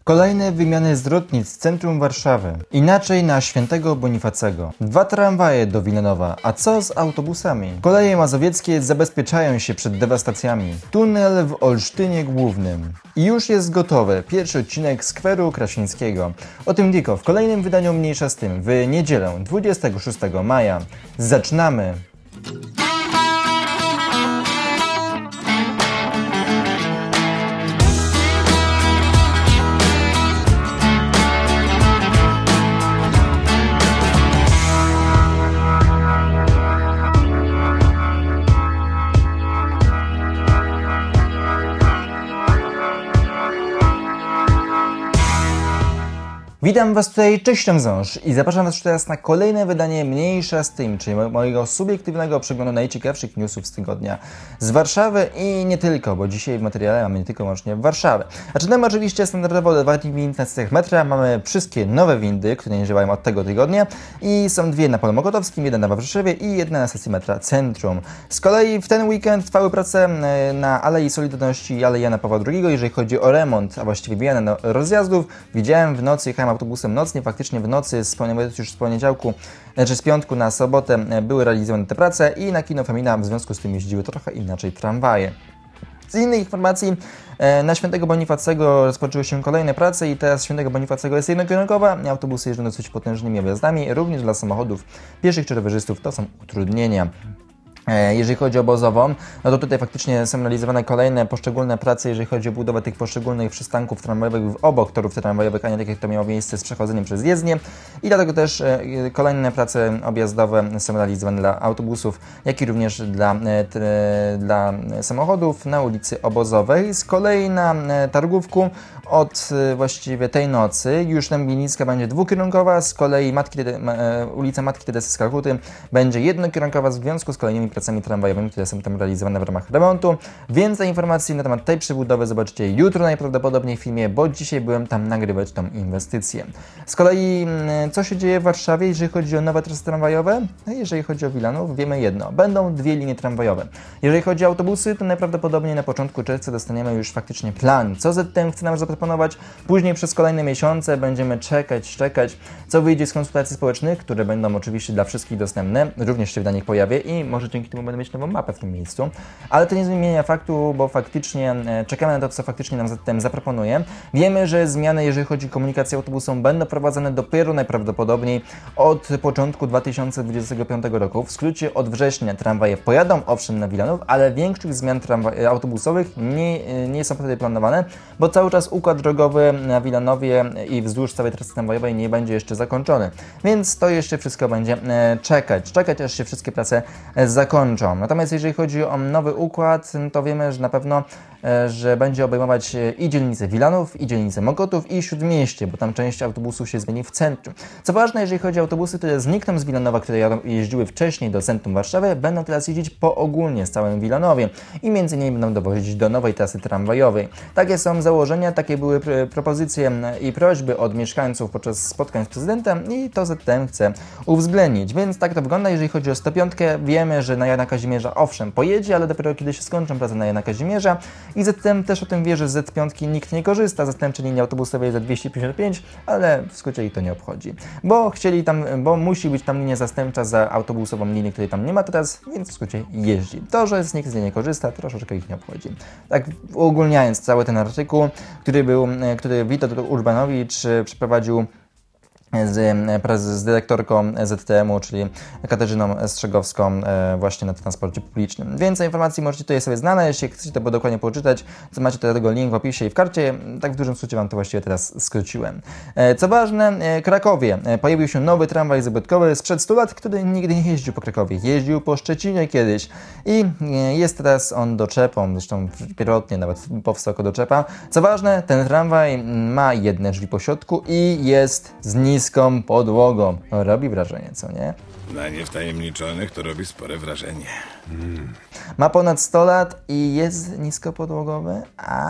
Kolejne wymiany zwrotnic w centrum Warszawy. Inaczej na Świętego Bonifacego. 2 tramwaje do Wilanowa. A co z autobusami? Koleje mazowieckie zabezpieczają się przed dewastacjami. Tunel w Olsztynie Głównym. I już jest gotowy pierwszy odcinek Skweru Krasińskiego. O tym tylko w kolejnym wydaniu Mniejsza z tym w niedzielę 26 maja. Zaczynamy! Witam Was tutaj, cześć, Ząż i zapraszam Was już teraz na kolejne wydanie Mniejsza z tym, czyli mojego subiektywnego przeglądu najciekawszych newsów z tygodnia z Warszawy i nie tylko, bo dzisiaj w materiale mamy nie tylko wyłącznie Warszawę. Zaczynamy oczywiście standardowo od 2 wind na stacjach metra, mamy wszystkie nowe windy, które nie działają od tego tygodnia i są 2 na Polu Mokotowskim, 1 na Wawrzyszewie i 1 na stacji metra Centrum. Z kolei w ten weekend trwały prace na Alei Solidarności i Alei Jana Pawła II, jeżeli chodzi o remont, a właściwie wymianę rozjazdów. Widziałem w nocy, jechałem autobusem nocnie, faktycznie w nocy, już z poniedziałku, czy z piątku na sobotę były realizowane te prace i na Kino Femina w związku z tym jeździły trochę inaczej tramwaje. Z innych informacji, na Świętego Bonifacego rozpoczęły się kolejne prace i teraz Świętego Bonifacego jest jednokierunkowa. Autobusy jeżdżą dosyć potężnymi objazdami, również dla samochodów pieszych czy rowerzystów to są utrudnienia. Jeżeli chodzi o obozową, no to tutaj faktycznie są realizowane kolejne poszczególne prace, jeżeli chodzi o budowę tych poszczególnych przystanków tramwajowych obok torów tramwajowych, a nie tak jak to miało miejsce z przechodzeniem przez jezdnię. I dlatego też kolejne prace objazdowe są realizowane dla autobusów, jak i również dla samochodów na ulicy Obozowej. Z kolei na Targówku od właściwie tej nocy już Dębinicka będzie dwukierunkowa, z kolei ulica Matki Teresy z Kalkuty będzie jednokierunkowa w związku z kolejnymi pracami tramwajowymi, które są tam realizowane w ramach remontu. Więcej informacji na temat tej przebudowy zobaczycie jutro najprawdopodobniej w filmie, bo dzisiaj byłem tam nagrywać tą inwestycję. Z kolei co się dzieje w Warszawie, jeżeli chodzi o nowe trasy tramwajowe? No, jeżeli chodzi o Wilanów, wiemy jedno. Będą 2 linie tramwajowe. Jeżeli chodzi o autobusy, to najprawdopodobniej na początku czerwca dostaniemy już faktycznie plan, co ZTM chce nam zaproponować. Później przez kolejne miesiące będziemy czekać, co wyjdzie z konsultacji społecznych, które będą oczywiście dla wszystkich dostępne. Również się w nich pojawię i może dzięki temu będę mieć nową mapę w tym miejscu. Ale to nie zmienia faktu, bo faktycznie czekamy na to, co faktycznie nam ZTM zaproponuje. Wiemy, że zmiany, jeżeli chodzi o komunikację autobusową, będą prowadzone dopiero najprawdopodobniej od początku 2025 roku. W skrócie od września tramwaje pojadą owszem na Wilanów, ale większych zmian autobusowych nie są wtedy planowane, bo cały czas układ drogowy na Wilanowie i wzdłuż całej trasy tramwajowej nie będzie jeszcze zakończony. Więc to jeszcze wszystko będzie czekać aż się wszystkie prace zakończą. Natomiast jeżeli chodzi o nowy układ, to wiemy, że na pewno że będzie obejmować i dzielnicę Wilanów, i dzielnicę Mokotów, i Śródmieście, bo tam część autobusów się zmieni w centrum. Co ważne, jeżeli chodzi o autobusy, które znikną z Wilanowa, które jeździły wcześniej do centrum Warszawy, będą teraz jeździć poogólnie z całym Wilanowie i między innymi będą dowozić do nowej trasy tramwajowej. Takie są założenia, takie były propozycje i prośby od mieszkańców podczas spotkań z prezydentem i to ZTM chce uwzględnić. Więc tak to wygląda, jeżeli chodzi o 105. Wiemy, że na Jana Kazimierza owszem pojedzie, ale dopiero kiedy się skończą prace na Jana Kazimierza i ZTM też o tym wie, że z Z5 nikt nie korzysta, zastępczej linii autobusowej za 255, ale w skrócie ich to nie obchodzi. Bo musi być tam linia zastępcza za autobusową linię, której tam nie ma teraz, więc w skrócie jeździ. To, że nikt z niej nie korzysta, troszeczkę ich nie obchodzi. Tak uogólniając cały ten artykuł, który Witold Urbanowicz przeprowadził z dyrektorką ZTM-u, czyli Katarzyną Strzegowską właśnie na transporcie publicznym. Więcej informacji możecie tutaj sobie znaleźć, jeśli chcecie to dokładnie poczytać, to macie do tego link w opisie i w karcie. Tak w dużym skrócie Wam to właściwie teraz skróciłem. Co ważne, Krakowie. Pojawił się nowy tramwaj zabytkowy sprzed 100 lat, który nigdy nie jeździł po Krakowie. Jeździł po Szczecinie kiedyś i jest teraz on doczepą, zresztą pierwotnie nawet powstał jako doczepa. Co ważne, ten tramwaj ma jedne drzwi po środku i jest z niską podłogą. Robi wrażenie, co nie? Dla niewtajemniczonych to robi spore wrażenie. Ma ponad 100 lat i jest niskopodłogowy,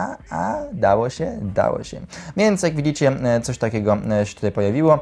dało się. Więc jak widzicie, coś takiego się tutaj pojawiło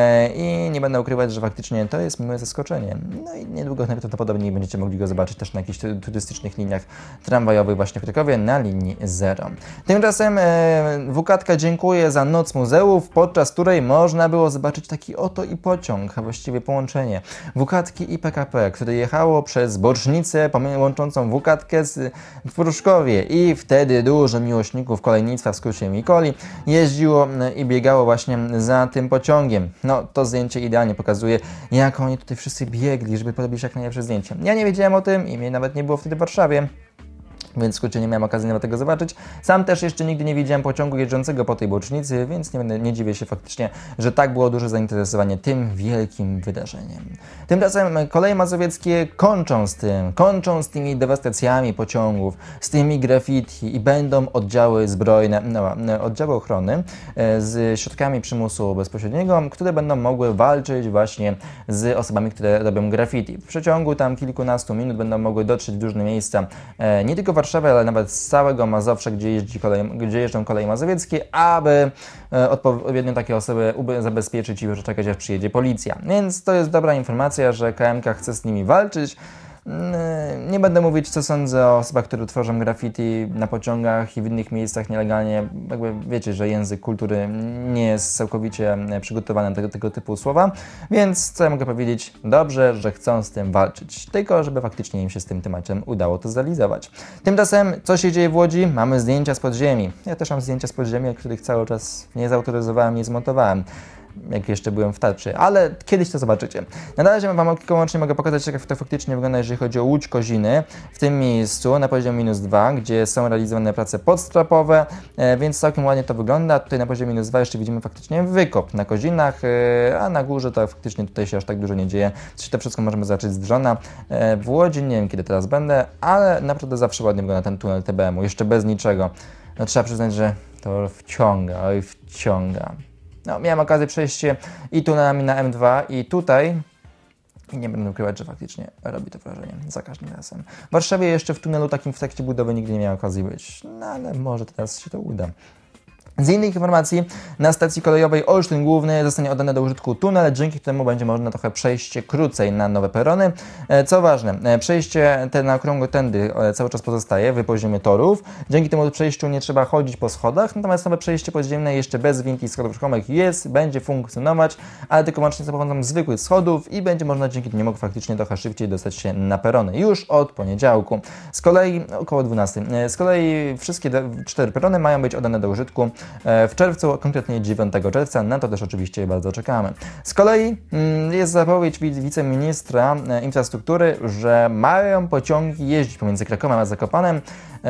i nie będę ukrywać, że faktycznie to jest miłe zaskoczenie. No i niedługo najprawdopodobniej będziecie mogli go zobaczyć też na jakichś turystycznych liniach tramwajowych właśnie w Krakowie na linii 0. Tymczasem WKTK dziękuję za Noc Muzeów, podczas której można było zobaczyć taki oto i pociąg, a właściwie połączenie WKTki i PKP, które jechało przez bocznicę łączącą WKTkę w Pruszkowie i wtedy dużo miłośników kolejnictwa, w skrócie Mikoli, jeździło i biegało właśnie za tym pociągiem. No, to zdjęcie idealnie pokazuje, jak oni tutaj wszyscy biegli, żeby porobić jak najlepsze zdjęcie. Ja nie wiedziałem o tym i mnie nawet nie było wtedy w Warszawie, więc w skrócie nie miałem okazji nawet tego zobaczyć. Sam też jeszcze nigdy nie widziałem pociągu jeżdżącego po tej bocznicy, więc nie dziwię się faktycznie, że tak było duże zainteresowanie tym wielkim wydarzeniem. Tymczasem Koleje Mazowieckie kończą z tymi dewastacjami pociągów, z tymi graffiti i będą oddziały zbrojne, oddziały ochrony z środkami przymusu bezpośredniego, które będą mogły walczyć właśnie z osobami, które robią graffiti. W przeciągu tam kilkunastu minut będą mogły dotrzeć w różne miejsca, nie tylko Warszawy, ale nawet z całego Mazowsza, gdzie jeżdżą Koleje Mazowieckie, aby odpowiednio takie osoby zabezpieczyć i już czekać, aż przyjedzie policja. Więc to jest dobra informacja, że KMK chce z nimi walczyć. Nie będę mówić, co sądzę o osobach, które tworzą graffiti na pociągach i w innych miejscach nielegalnie. Jakby wiecie, że język kultury nie jest całkowicie przygotowany na tego typu słowa, więc co ja mogę powiedzieć? Dobrze, że chcą z tym walczyć, tylko żeby faktycznie im się z tym tematem udało to zrealizować. Tymczasem, co się dzieje w Łodzi? Mamy zdjęcia z podziemi. Ja też mam zdjęcia z podziemi, których cały czas nie zautoryzowałem, nie zmontowałem, jak jeszcze byłem w tarczy, ale kiedyś to zobaczycie. Na razie Wam wyłącznie mogę pokazać, jak to faktycznie wygląda, jeżeli chodzi o Łódź Koziny. W tym miejscu, na poziomie -2, gdzie są realizowane prace podstrapowe, więc całkiem ładnie to wygląda. Tutaj na poziomie -2 jeszcze widzimy faktycznie wykop na Kozinach, a na górze to faktycznie tutaj się aż tak dużo nie dzieje. To wszystko możemy zobaczyć z drona. W Łodzi nie wiem, kiedy teraz będę, ale naprawdę zawsze ładnie wygląda ten tunel TBM-u, jeszcze bez niczego. No, trzeba przyznać, że to wciąga, wciąga. No, miałem okazję przejść i tunelami na M2 i tutaj i nie będę ukrywać, że faktycznie robi to wrażenie za każdym razem. W Warszawie jeszcze w tunelu takim w trakcie budowy nigdy nie miałem okazji być, no ale może teraz się to uda. Z innych informacji, na stacji kolejowej Olsztyn Główny zostanie oddany do użytku tunel, dzięki któremu będzie można trochę przejść krócej na nowe perony. Co ważne, przejście te na okrągłe tędy cały czas pozostaje w poziomie torów. Dzięki temu przejściu nie trzeba chodzić po schodach, natomiast nowe przejście podziemne jeszcze bez winki schodów ruchomych będzie funkcjonować, ale tylko łącznie za pomocą zwykłych schodów i będzie można dzięki niemu faktycznie trochę szybciej dostać się na perony już od poniedziałku. Z kolei około 12. Z kolei wszystkie 4 perony mają być oddane do użytku w czerwcu, konkretnie 9 czerwca, na to też oczywiście bardzo czekamy. Z kolei jest zapowiedź wiceministra infrastruktury, że mają pociągi jeździć pomiędzy Krakowem a Zakopanem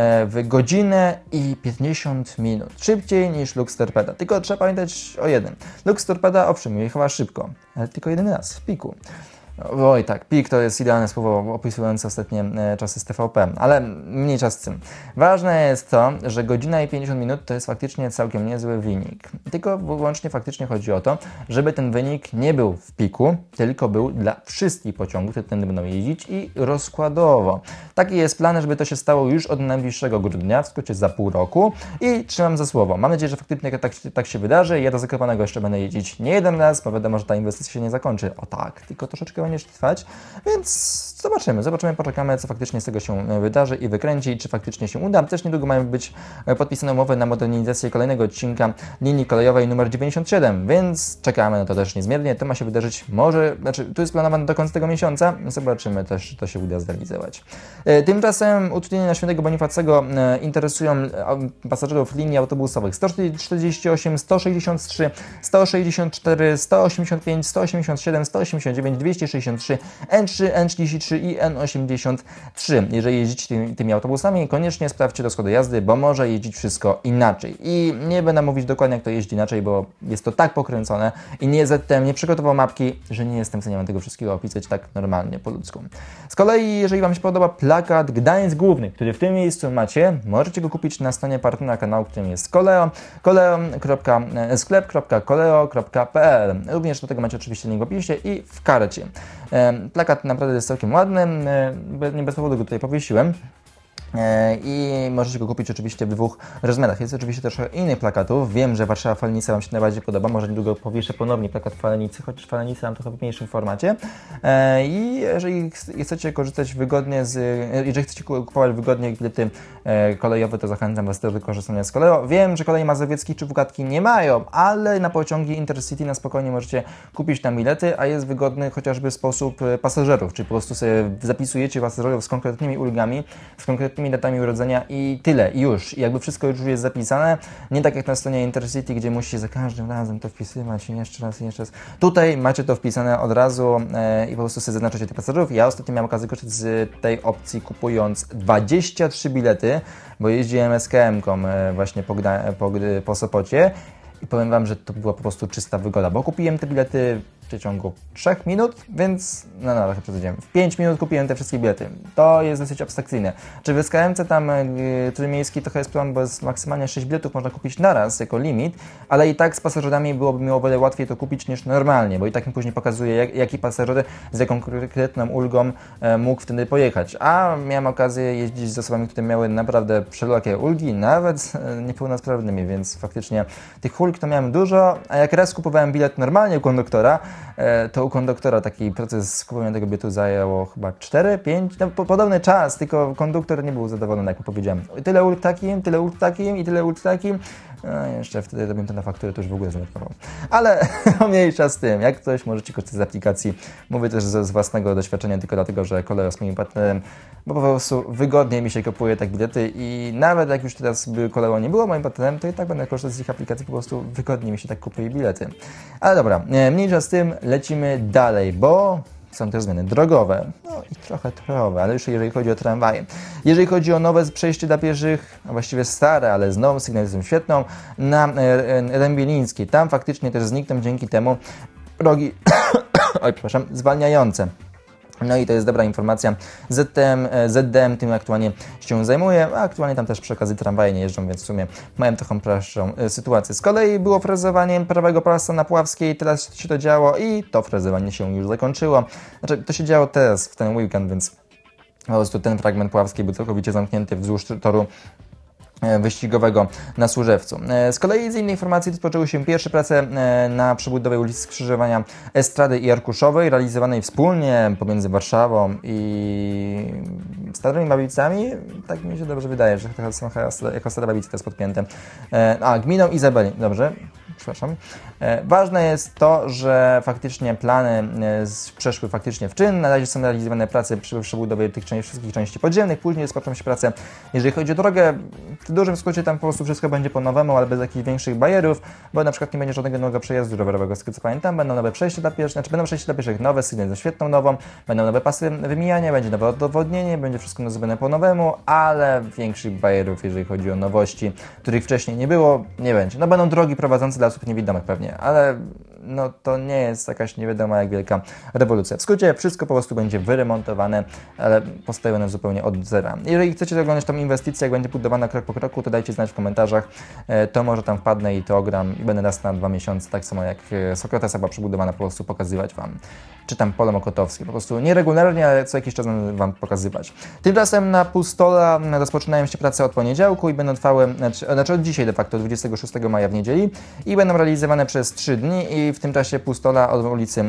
w godzinę i 50 minut. Szybciej niż Lux Torpeda. Tylko trzeba pamiętać o jednym. Lux Torpeda owszem, jechała szybko, ale tylko jeden raz, w piku. Oj tak, pik to jest idealne słowo opisujące ostatnie czasy z TVP, ale mniej czas z tym. Ważne jest to, że godzina i 50 minut to jest faktycznie całkiem niezły wynik. Tylko wyłącznie faktycznie chodzi o to, żeby ten wynik nie był w piku, tylko był dla wszystkich pociągów, które tędy będą jeździć i rozkładowo. Taki jest plan, żeby to się stało już od najbliższego grudnia, w skrócie za pół roku i trzymam za słowo. Mam nadzieję, że faktycznie tak się wydarzy. Ja do Zakopanego jeszcze będę jeździć nie jeden raz, bo wiadomo, że ta inwestycja się nie zakończy. O tak, tylko troszeczkę będzie trwać, więc zobaczymy, poczekamy, co faktycznie z tego się wydarzy i wykręci, czy faktycznie się uda. Też niedługo mają być podpisane umowy na modernizację kolejnego odcinka linii kolejowej numer 97, więc czekamy na to też niezmiernie. To ma się wydarzyć tu jest planowane do końca tego miesiąca, zobaczymy też, czy to się uda zrealizować. Tymczasem utrudnienia Świętego Bonifacego interesują pasażerów linii autobusowych 148, 163, 164, 185, 187, 189, 263, N3, N33 i N83. Jeżeli jeździcie tymi autobusami, koniecznie sprawdźcie rozkłady jazdy, bo może jeździć wszystko inaczej. I nie będę mówić dokładnie, jak to jeździ inaczej, bo jest to tak pokręcone i nie przygotował mapki, że nie jestem w stanie tego wszystkiego opisać tak normalnie, po ludzku. Z kolei, jeżeli Wam się podoba plakat Gdańsk Główny, który w tym miejscu macie, możecie go kupić na stronie partnera kanału, którym jest sklep.koleo.pl. Również do tego macie oczywiście link w opisie i w karcie. Plakat naprawdę jest całkiem ładny, nie bez powodu go tutaj powiesiłem. I możecie go kupić oczywiście w dwóch rozmiarach. Jest oczywiście też innych plakatów. Wiem, że Warszawa Falenica Wam się najbardziej podoba. Może niedługo powieszę ponownie plakat Falenicy, chociaż Falenicy mam trochę w mniejszym formacie. I jeżeli chcecie korzystać wygodnie jeżeli chcecie kupować wygodnie bilety kolejowe, to zachęcam Was do wykorzystania z koleją. Wiem, że Koleje Mazowieckie czy WKTK nie mają, ale na pociągi Intercity na spokojnie możecie kupić tam bilety, a jest wygodny chociażby sposób pasażerów, czyli po prostu sobie zapisujecie pasażerów z konkretnymi ulgami, z konkretnymi datami urodzenia i tyle, już. I jakby wszystko już jest zapisane, nie tak jak na stronie Intercity, gdzie musicie za każdym razem to wpisywać i jeszcze raz. Tutaj macie to wpisane od razu i po prostu sobie zaznaczacie tych pasażerów. Ja ostatnio miałem okazję korzystać z tej opcji, kupując 23 bilety, bo jeździłem SKM-ką właśnie po Sopocie i powiem Wam, że to była po prostu czysta wygoda, bo kupiłem te bilety w ciągu 3 minut, więc trochę przesadziłem. W 5 minut kupiłem te wszystkie bilety. To jest dosyć abstrakcyjne. Czy w SKM-ce tam trójmiejskiej trochę jest problem, bo jest maksymalnie 6 biletów można kupić naraz jako limit, ale i tak z pasażerami byłoby mi o wiele łatwiej to kupić niż normalnie, bo i tak mi później pokazuje, jaki pasażer z jaką konkretną ulgą mógł wtedy pojechać. A miałem okazję jeździć z osobami, które miały naprawdę wszelakie ulgi, nawet niepełnosprawnymi, więc faktycznie tych ulg to miałem dużo, a jak raz kupowałem bilet normalnie u konduktora, to u konduktora taki proces kupowania tego biletu zajęło chyba 4-5, podobny czas, tylko konduktor nie był zadowolony, jak mu powiedziałem. Tyle ulg takim, tyle ulg takim i tyle ulg takim. Jeszcze wtedy robiłem to na fakturę, to już w ogóle zamerkował. Ale mniejsza z tym, jak coś możecie korzystać z aplikacji. Mówię też z własnego doświadczenia, tylko dlatego, że Koleo jest moim partnerem, bo po prostu wygodniej mi się kupuje tak bilety i nawet jak już teraz by Koleo nie było moim partnerem, to i tak będę korzystać z ich aplikacji, po prostu wygodniej mi się tak kupuje bilety. Ale dobra, mniejsza z tym, lecimy dalej, bo są też zmiany drogowe, no i trochę torowe, ale już jeżeli chodzi o tramwaje. Jeżeli chodzi o nowe przejście dla pieszych, a właściwie stare, ale z nową sygnalizacją świetną, na Rębielińskiej, tam faktycznie też znikną dzięki temu progi zwalniające. No i to jest dobra informacja. ZDM tym aktualnie się zajmuje, a aktualnie tam też przy okazji tramwaje nie jeżdżą, więc w sumie mają trochę prostszą sytuację. Z kolei było frezowanie prawego pasa na Puławskiej, teraz się to działo i to frezowanie się już zakończyło. Znaczy, to się działo teraz, w ten weekend, więc po prostu ten fragment Puławskiej był całkowicie zamknięty wzdłuż toru wyścigowego na Służewcu. Z kolei z innej informacji rozpoczęły się pierwsze prace na przebudowie ulicy Skrzyżowania Estrady i Arkuszowej, realizowanej wspólnie pomiędzy Warszawą i Starymi Babicami. Tak mi się dobrze wydaje, że jako Stare Babice to jest podpięte. Gminą Izabeli. Dobrze, przepraszam. Ważne jest to, że faktycznie plany przeszły faktycznie w czyn. Na razie są realizowane prace przy przebudowie tych wszystkich części podziemnych. Później rozpoczną się prace, jeżeli chodzi o drogę. W dużym skrócie tam po prostu wszystko będzie po nowemu, ale bez jakichś większych barierów, bo na przykład nie będzie żadnego nowego przejazdu rowerowego, z tego co pamiętam. Będą nowe przejścia dla pieszych, będą przejścia dla pieszych nowe, sygnalizacją świetną nową, będą nowe pasy wymijania, będzie nowe odwodnienie, będzie wszystko zrobione po nowemu, ale większych barierów, jeżeli chodzi o nowości, których wcześniej nie było, nie będzie. No będą drogi prowadzące dla osób niewidomych pewnie, ale no to nie jest jakaś nie wiadomo jak wielka rewolucja. W skrócie wszystko po prostu będzie wyremontowane, ale postawione zupełnie od zera. Jeżeli chcecie oglądać tą inwestycję, jak będzie budowana krok po kroku, to dajcie znać w komentarzach. To może tam wpadnę i to ogram i będę raz na 2 miesiące, tak samo jak Sokratesa była przebudowana, po prostu pokazywać Wam. Czy tam pole mokotowskie, po prostu nieregularnie, ale co jakiś czas będę Wam pokazywać. Tymczasem na Pustola rozpoczynają się prace od poniedziałku i będą trwały, znaczy od dzisiaj de facto, 26 maja w niedzieli i będą realizowane przez 3 dni i w tym czasie Pustola od ulicy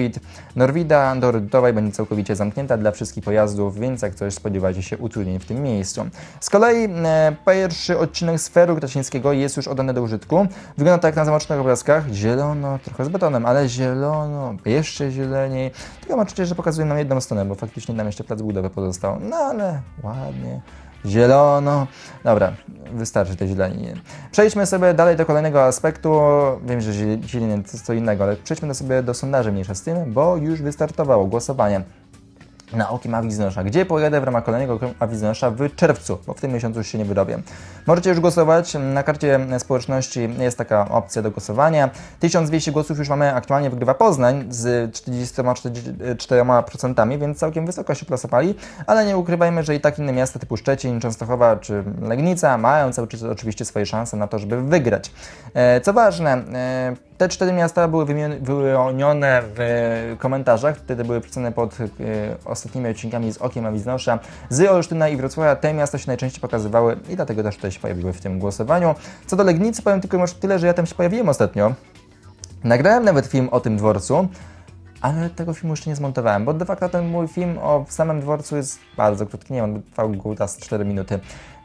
Norwida do Rydowej będzie całkowicie zamknięta dla wszystkich pojazdów, więc jak coś spodziewajcie się utrudnień w tym miejscu. Z kolei pierwszy odcinek Sferu Grasińskiego jest już oddany do użytku. Wygląda tak jak na zamocznych obrazkach, zielono, trochę z betonem, ale zielono, jeszcze zieleniej. Tylko mam przecież, że pokazuję nam jedną stronę, bo faktycznie nam jeszcze plac budowy pozostał. No ale ładnie. Zielono. Dobra, wystarczy tej zieleniny. Przejdźmy sobie dalej do kolejnego aspektu. Wiem, że zielenie to co innego, ale przejdźmy sobie do sondaży mniejsza z tym, bo już wystartowało głosowanie na Okiem Awiznosza, gdzie pojadę w ramach kolejnego Awiznosza w czerwcu, bo w tym miesiącu już się nie wyrobię. Możecie już głosować. Na karcie społeczności jest taka opcja do głosowania. 1200 głosów już mamy, aktualnie wygrywa Poznań z 44%, więc całkiem wysoko się plasowali, ale nie ukrywajmy, że i tak inne miasta typu Szczecin, Częstochowa czy Legnica mają cały czas oczywiście swoje szanse na to, żeby wygrać. Co ważne, Te 4 miasta były wyłonione w komentarzach, wtedy były pisane pod ostatnimi odcinkami z Okiem Awizonosza, z Olsztyna i Wrocławia. Te miasta się najczęściej pokazywały i dlatego też tutaj się pojawiły w tym głosowaniu. Co do Legnicy, powiem tylko już tyle, że ja tam się pojawiłem ostatnio. Nagrałem nawet film o tym dworcu, ale tego filmu jeszcze nie zmontowałem, bo de facto ten mój film o samym dworcu jest bardzo krótki, nie wiem, on trwał góra z 4 minuty.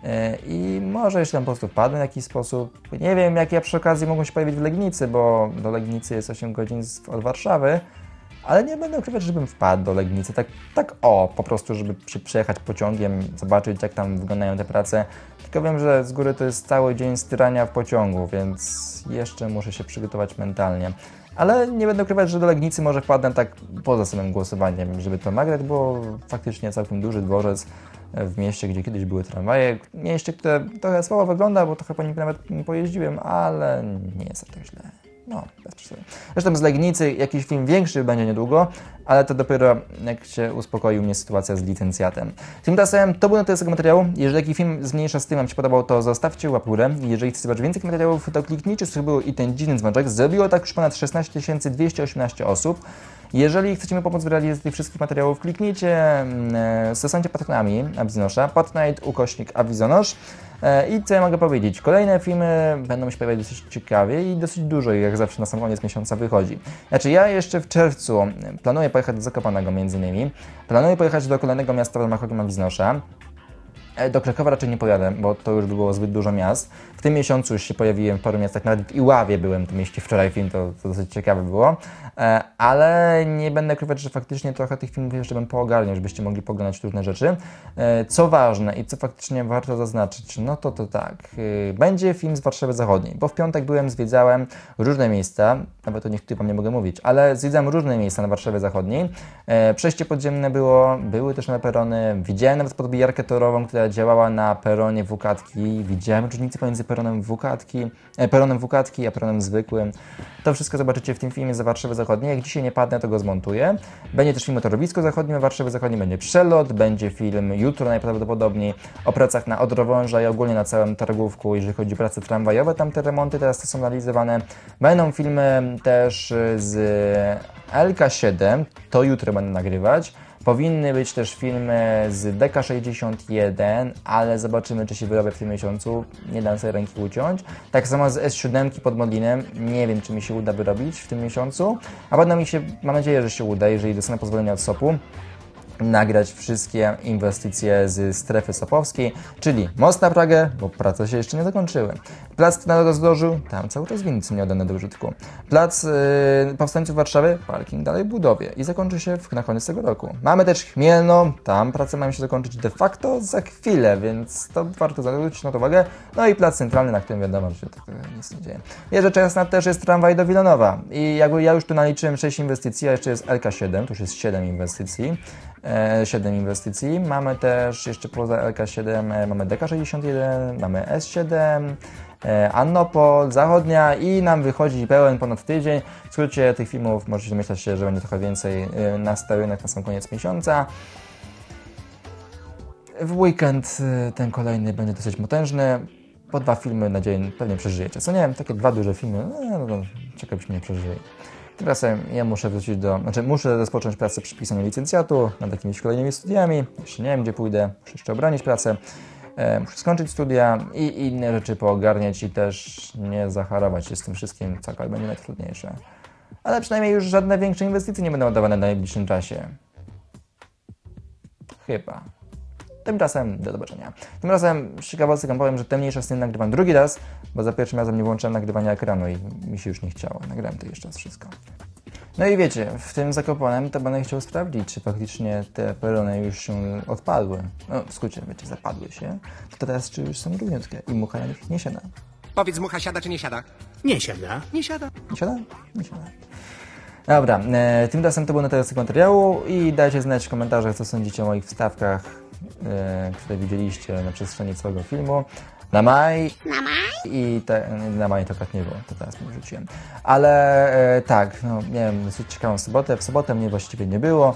I może jeszcze tam po prostu wpadłem w jakiś sposób. Nie wiem, jak ja przy okazji mogłem się pojawić w Legnicy, bo do Legnicy jest 8 godzin od Warszawy, ale nie będę ukrywać, żebym wpadł do Legnicy. Tak po prostu, żeby się przejechać pociągiem, zobaczyć, jak tam wyglądają te prace. Tylko wiem, że z góry to jest cały dzień styrania w pociągu, więc jeszcze muszę się przygotować mentalnie. Ale nie będę ukrywać, że do Legnicy może wpadnę tak poza samym głosowaniem, żeby to nagrać, bo faktycznie całkiem duży dworzec w mieście, gdzie kiedyś były tramwaje. Mieście, które trochę słabo wygląda, bo trochę po nim nawet pojeździłem, ale nie jest tak źle. No, bez przesady. Zresztą z Legnicy jakiś film większy będzie niedługo, ale to dopiero jak się uspokoi mnie sytuacja z licencjatem. Tymczasem to był na tyle z tego materiału. Jeżeli jakiś film zmniejsza z tym Wam się podobał, to zostawcie łapkę w górę. Jeżeli chcecie zobaczyć więcej materiałów, to kliknijcie subskrybuj i ten dziwny dzwoneczek. Zrobiło tak już ponad 16 218 osób. Jeżeli chcecie mi pomóc w realizacji tych wszystkich materiałów, kliknijcie, zostańcie patronami Awizonosza, patronite/Awizonosz. I co ja mogę powiedzieć? Kolejne filmy będą się pojawiać dosyć ciekawie i dosyć dużo, jak zawsze na sam koniec miesiąca wychodzi. Znaczy ja jeszcze w czerwcu planuję pojechać do Zakopanego między innymi. Planuję pojechać do kolejnego miasta w ramach Awizonosza. Do Krakowa raczej nie pojadę, bo to już by było zbyt dużo miast. W tym miesiącu już się pojawiłem w paru miastach, nawet w Iławie byłem, to mieście wczoraj film, to dosyć ciekawe było. Ale nie będę ukrywać, że faktycznie trochę tych filmów jeszcze bym poogarniał, żebyście mogli poglądać różne rzeczy. Co ważne i co faktycznie warto zaznaczyć, no to tak, będzie film z Warszawy Zachodniej, bo w piątek zwiedzałem różne miejsca, nawet o niektórych Wam nie mogę mówić, ale zwiedzałem różne miejsca na Warszawie Zachodniej. Przejście podziemne były też na perony, widziałem nawet podbijarkę torową, która działała na peronie Wukatki, widziałem różnicę pomiędzy peronem Wukatki a peronem zwykłym. To wszystko zobaczycie w tym filmie za Warszawę Zachodniej. Jak dzisiaj nie padnę, to go zmontuję. Będzie też film o Torowisku Zachodnim, o Warszawie Zachodniej będzie przelot, będzie film jutro najprawdopodobniej o pracach na Odrowąża i ogólnie na całym Targówku, jeżeli chodzi o prace tramwajowe, tam te remonty teraz to są realizowane. Będą filmy też z LK7, to jutro będę nagrywać. Powinny być też filmy z DK61, ale zobaczymy, czy się wyrobię w tym miesiącu. Nie dam sobie ręki uciąć. Tak samo z S7 pod Modlinem. Nie wiem, czy mi się uda wyrobić w tym miesiącu. A będą mi się, mam nadzieję, że się uda, jeżeli dostanę pozwolenie od SOP-u, nagrać wszystkie inwestycje z strefy sopowskiej, czyli most na Pragę, bo prace się jeszcze nie zakończyły. Plac na Rozdrożu, tam cały czas winnice nie oddane do użytku. Plac Powstańców Warszawy, parking dalej w budowie i zakończy się na koniec tego roku. Mamy też Chmielno, tam prace mają się zakończyć de facto za chwilę, więc to warto zwrócić na to uwagę. No i plac centralny, na którym wiadomo, że to nic nie dzieje. Jerzy Czesna też jest tramwaj do Wilanowa i jakby ja już tu naliczyłem 6 inwestycji, a jeszcze jest LK7, to już jest 7 inwestycji. 7 inwestycji. Mamy też jeszcze poza LK7 mamy DK61, mamy S7, Annopol, Zachodnia i nam wychodzi pełen ponad tydzień. W skrócie tych filmów możecie domyślać się, że będzie trochę więcej nastawionych na sam koniec miesiąca. W weekend ten kolejny będzie dosyć potężny. Po 2 filmy na dzień pewnie przeżyjecie. Co nie, takie 2 duże filmy, no czekaj, byśmy nie przeżyli. Tymczasem ja muszę muszę rozpocząć pracę przy pisaniu licencjatu nad jakimiś szkoleniami studiami. Jeszcze nie wiem, gdzie pójdę. Muszę jeszcze obronić pracę. Muszę skończyć studia i inne rzeczy poogarniać i też nie zaharować się z tym wszystkim, co będzie najtrudniejsze. Ale przynajmniej już żadne większe inwestycje nie będą oddawane w najbliższym czasie. Chyba. Tymczasem do zobaczenia. Tym razem z ciekawostek powiem, że te mniejsza sceny nagrywam drugi raz, bo za pierwszym razem nie włączyłem nagrywania ekranu i mi się już nie chciało. Nagrałem to jeszcze raz wszystko. No i wiecie, w tym Zakopanem to będę chciał sprawdzić, czy faktycznie te perony już się odpadły. No w skrócie, wiecie, zapadły się. To teraz czy już są równiutkie i mucha na nich nie siada. Powiedz, mucha siada czy nie siada? Nie siada. Nie siada. Nie siada? Nie siada. Dobra, tymczasem to było na tyle z tego materiału i dajcie znać w komentarzach, co sądzicie o moich wstawkach, które widzieliście na przestrzeni całego filmu. Na maj. I na maj to tak nie było, to teraz mi wrzuciłem. Ale tak, no miałem dosyć ciekawą sobotę. W sobotę mnie właściwie nie było.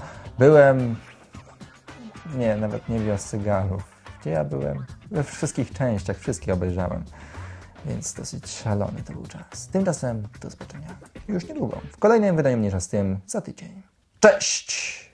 Nawet nie wiosce Galów. Gdzie ja byłem? We wszystkich częściach, wszystkie obejrzałem. Więc dosyć szalony to był czas. Tymczasem do zobaczenia już niedługo. W kolejnym wydaniu Mniejsza z tym za tydzień. Cześć!